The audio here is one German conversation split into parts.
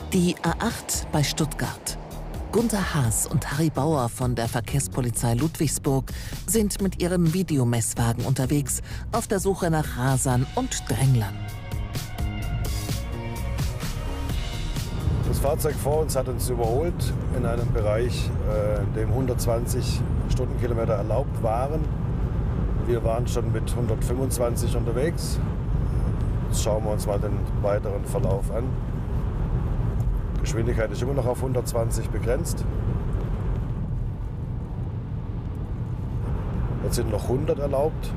Die A8 bei Stuttgart. Gunter Haas und Harry Bauer von der Verkehrspolizei Ludwigsburg sind mit ihrem Videomesswagen unterwegs auf der Suche nach Rasern und Dränglern. Das Fahrzeug vor uns hat uns überholt in einem Bereich, in dem 120 Stundenkilometer erlaubt waren. Wir waren schon mit 125 unterwegs. Jetzt schauen wir uns mal den weiteren Verlauf an. Geschwindigkeit ist immer noch auf 120 begrenzt. Jetzt sind noch 100 erlaubt.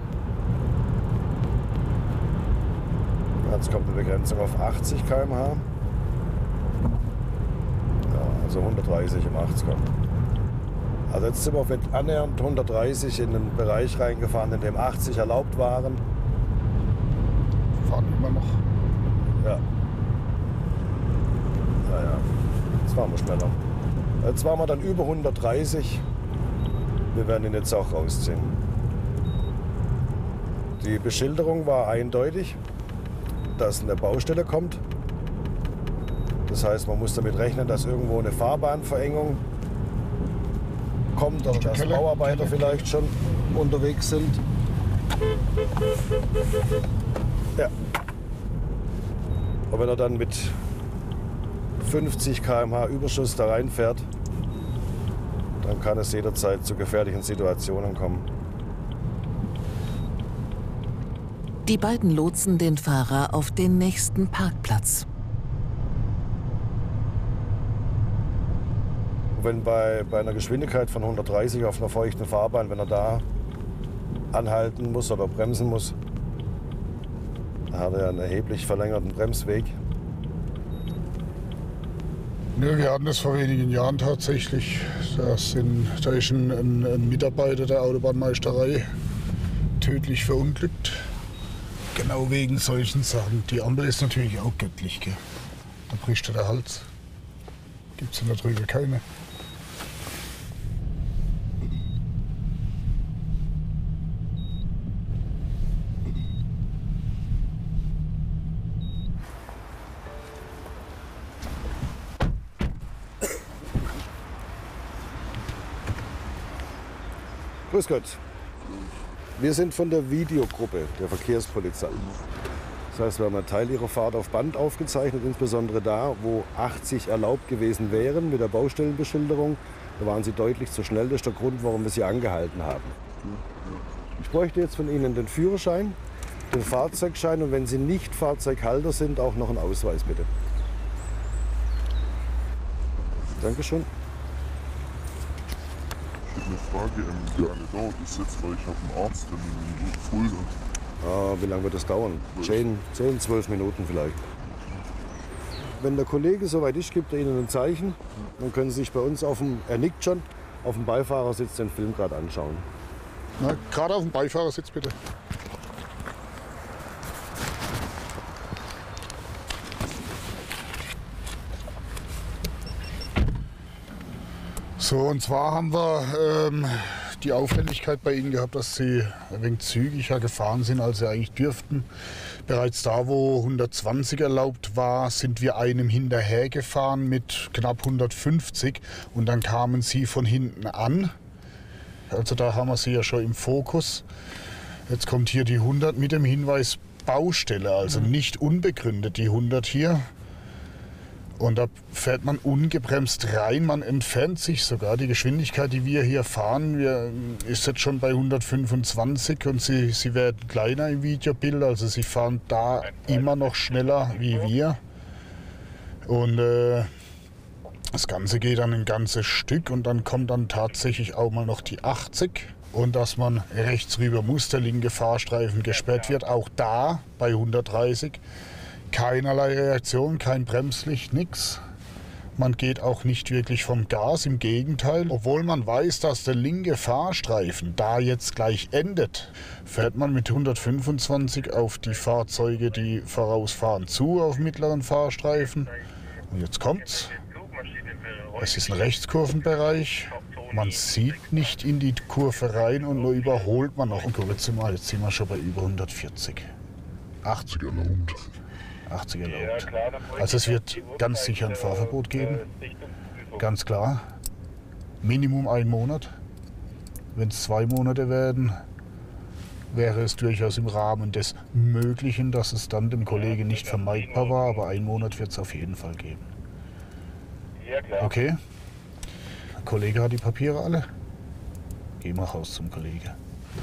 Jetzt kommt eine Begrenzung auf 80 km/h. Ja, also 130 im 80er. Also jetzt sind wir mit annähernd 130 in den Bereich reingefahren, in dem 80 erlaubt waren. Wir fahren immer noch. Ja. Naja, jetzt fahren wir schneller. Jetzt waren wir dann über 130. Wir werden ihn jetzt auch rausziehen. Die Beschilderung war eindeutig, dass eine Baustelle kommt. Das heißt, man muss damit rechnen, dass irgendwo eine Fahrbahnverengung kommt oder dass Bauarbeiter vielleicht schon unterwegs sind. Ja. Und wenn er dann mit 50 km/h Überschuss da reinfährt, dann kann es jederzeit zu gefährlichen Situationen kommen. Die beiden lotsen den Fahrer auf den nächsten Parkplatz. Wenn bei einer Geschwindigkeit von 130 auf einer feuchten Fahrbahn, wenn er da anhalten muss oder bremsen muss, dann hat er einen erheblich verlängerten Bremsweg. Ja, wir hatten das vor wenigen Jahren tatsächlich. Da ist ein Mitarbeiter der Autobahnmeisterei tödlich verunglückt. Genau wegen solchen Sachen. Die Ampel ist natürlich auch göttlich, gell? Da bricht dir der Hals. Gibt's in der drüben keine. Grüß Gott. Wir sind von der Videogruppe der Verkehrspolizei. Das heißt, wir haben einen Teil Ihrer Fahrt auf Band aufgezeichnet, insbesondere da, wo 80 erlaubt gewesen wären mit der Baustellenbeschilderung. Da waren Sie deutlich zu schnell. Das ist der Grund, warum wir Sie angehalten haben. Ich bräuchte jetzt von Ihnen den Führerschein, den Fahrzeugschein und wenn Sie nicht Fahrzeughalter sind, auch noch einen Ausweis, bitte. Dankeschön. Ich habe eine Frage, wie lange dauert das jetzt, weil ich habe einen Arzttermin in Fulda. Ah, wie lange wird das dauern? 10, 12 Minuten vielleicht. Wenn der Kollege soweit ist, gibt er Ihnen ein Zeichen. Dann können Sie sich bei uns er nickt schon, auf dem Beifahrersitz den Film gerade anschauen. Na, gerade auf dem Beifahrersitz bitte. So, und zwar haben wir die Auffälligkeit bei Ihnen gehabt, dass Sie ein wenig zügiger gefahren sind, als Sie eigentlich dürften. Bereits da, wo 120 erlaubt war, sind wir einem hinterher gefahren mit knapp 150 und dann kamen Sie von hinten an. Also da haben wir Sie ja schon im Fokus. Jetzt kommt hier die 100 mit dem Hinweis Baustelle, also nicht unbegründet die 100 hier. Und da fährt man ungebremst rein, man entfernt sich sogar. Die Geschwindigkeit, die wir hier fahren, ist jetzt schon bei 125 und sie werden kleiner im Videobild. Also sie fahren da immer noch schneller wie wir. Und das Ganze geht dann ein ganzes Stück und dann kommt dann tatsächlich auch mal noch die 80. Und dass man rechts rüber muss, der linke Fahrstreifen gesperrt wird, auch da bei 130. Keinerlei Reaktion, kein Bremslicht, nichts. Man geht auch nicht wirklich vom Gas, im Gegenteil. Obwohl man weiß, dass der linke Fahrstreifen da jetzt gleich endet, fährt man mit 125 auf die Fahrzeuge, die vorausfahren, zu auf mittleren Fahrstreifen. Und jetzt kommt's. Es ist ein Rechtskurvenbereich. Man sieht nicht in die Kurve rein und nur überholt man noch. Und guck jetzt mal, jetzt sind wir schon bei über 140. 80 erlaubt. 80 erlaubt. Also es wird ganz sicher ein Fahrverbot geben, ganz klar. Minimum 1 Monat. Wenn es 2 Monate werden, wäre es durchaus im Rahmen des Möglichen, dass es dann dem Kollegen nicht vermeidbar war, aber 1 Monat wird es auf jeden Fall geben. Okay? Der Kollege hat die Papiere alle. Geh mal raus zum Kollegen.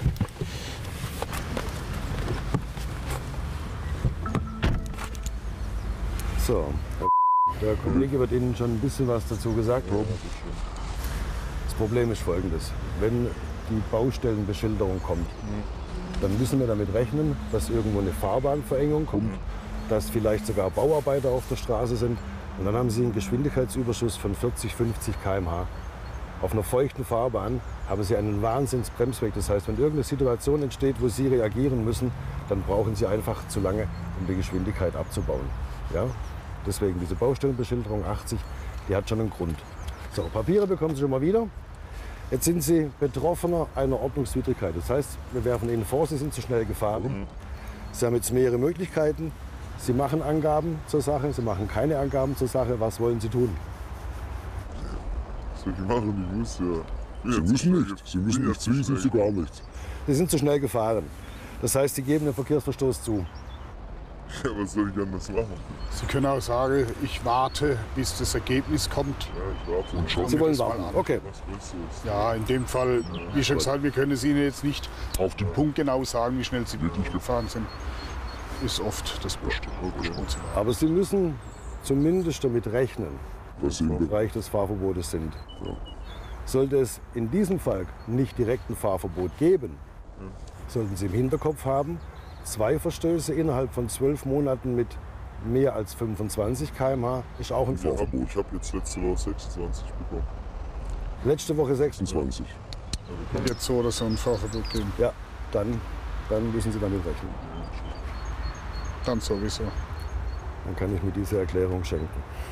So, der Kollege wird Ihnen schon ein bisschen was dazu gesagt haben. Das Problem ist folgendes. Wenn die Baustellenbeschilderung kommt, dann müssen wir damit rechnen, dass irgendwo eine Fahrbahnverengung kommt, dass vielleicht sogar Bauarbeiter auf der Straße sind. Und dann haben Sie einen Geschwindigkeitsüberschuss von 40, 50 km/h. Auf einer feuchten Fahrbahn haben Sie einen Wahnsinnsbremsweg. Das heißt, wenn irgendeine Situation entsteht, wo Sie reagieren müssen, dann brauchen Sie einfach zu lange, um die Geschwindigkeit abzubauen. Ja? Deswegen diese Baustellenbeschilderung 80, die hat schon einen Grund. So, Papiere bekommen Sie schon mal wieder. Jetzt sind Sie Betroffener einer Ordnungswidrigkeit. Das heißt, wir werfen Ihnen vor, Sie sind zu schnell gefahren. Sie haben jetzt mehrere Möglichkeiten. Sie machen Angaben zur Sache, Sie machen keine Angaben zur Sache. Was wollen Sie tun? Was soll ich machen? Ich muss ja. Sie müssen nicht. Sie müssen nicht zwingen, sind Sie gar nicht. Sie sind zu schnell gefahren. Das heißt, Sie geben den Verkehrsverstoß zu. Ja, was soll ich anders machen? Sie können auch sagen, ich warte, bis das Ergebnis kommt. Ja, ich warte. Und schauen Sie wir wollen das mal warten. an. Okay. Was willst du jetzt? Ja, in dem Fall, wie schon gesagt, wir können es Ihnen jetzt nicht auf den Punkt genau sagen, wie schnell Sie wirklich gefahren sind. Ist oft das Beste. Aber Sie müssen zumindest damit rechnen, Was im sind Bereich des Fahrverbotes sind. Sollte es in diesem Fall nicht direkt ein Fahrverbot geben, sollten Sie im Hinterkopf haben, 2 Verstöße innerhalb von 12 Monaten mit mehr als 25 km/h ist auch ein Ja, Fahrverbot. ich habe jetzt letzte Woche 26 bekommen. Letzte Woche 26. 20? Jetzt so oder so ein Fahrverbot geben. Ja, dann müssen Sie damit rechnen. Dann sowieso. Dann kann ich mir diese Erklärung schenken.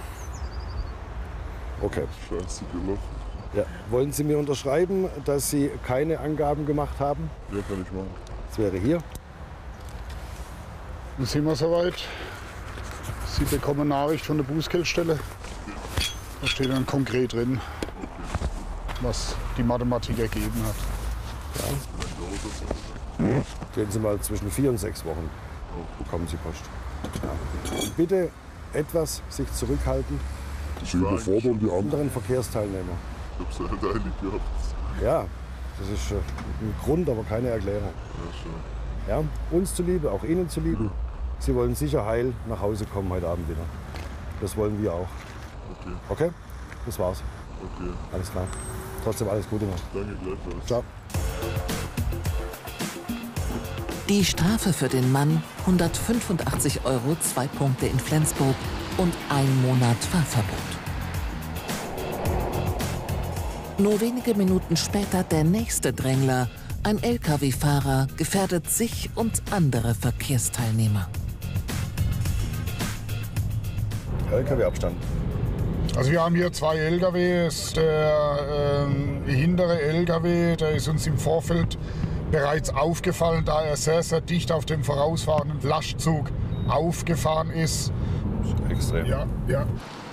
Okay. Scheiße gelaufen. Ja. Wollen Sie mir unterschreiben, dass Sie keine Angaben gemacht haben? Ja, kann ich machen. Das wäre hier. Dann sind wir soweit. Sie bekommen Nachricht von der Bußgeldstelle. Da steht dann konkret drin, was die Mathematik ergeben hat. Gehen Sie mal zwischen 4 und 6 Wochen. Bekommen Sie Post. Ja. Bitte etwas sich zurückhalten. Sie überfordern die anderen. Anderen Verkehrsteilnehmer. Ich hab's halt eilig gehabt. Ja, das ist ein Grund, aber keine Erklärung. Ja, schon. Ja, uns zuliebe, auch Ihnen zuliebe. Sie wollen sicher heil nach Hause kommen heute Abend wieder. Das wollen wir auch. Okay, Okay? Das war's. okay. Alles klar. Trotzdem alles Gute noch. Danke gleichfalls. Ciao. Die Strafe für den Mann: 185 €, 2 Punkte in Flensburg und 1 Monat Fahrverbot. Nur wenige Minuten später der nächste Drängler. Ein Lkw-Fahrer gefährdet sich und andere Verkehrsteilnehmer. LKW-Abstand. Also wir haben hier 2 LKWs. Der hintere LKW, der ist uns im Vorfeld bereits aufgefallen, da er sehr, sehr dicht auf dem vorausfahrenden Lastzug aufgefahren ist. Extrem. Ja.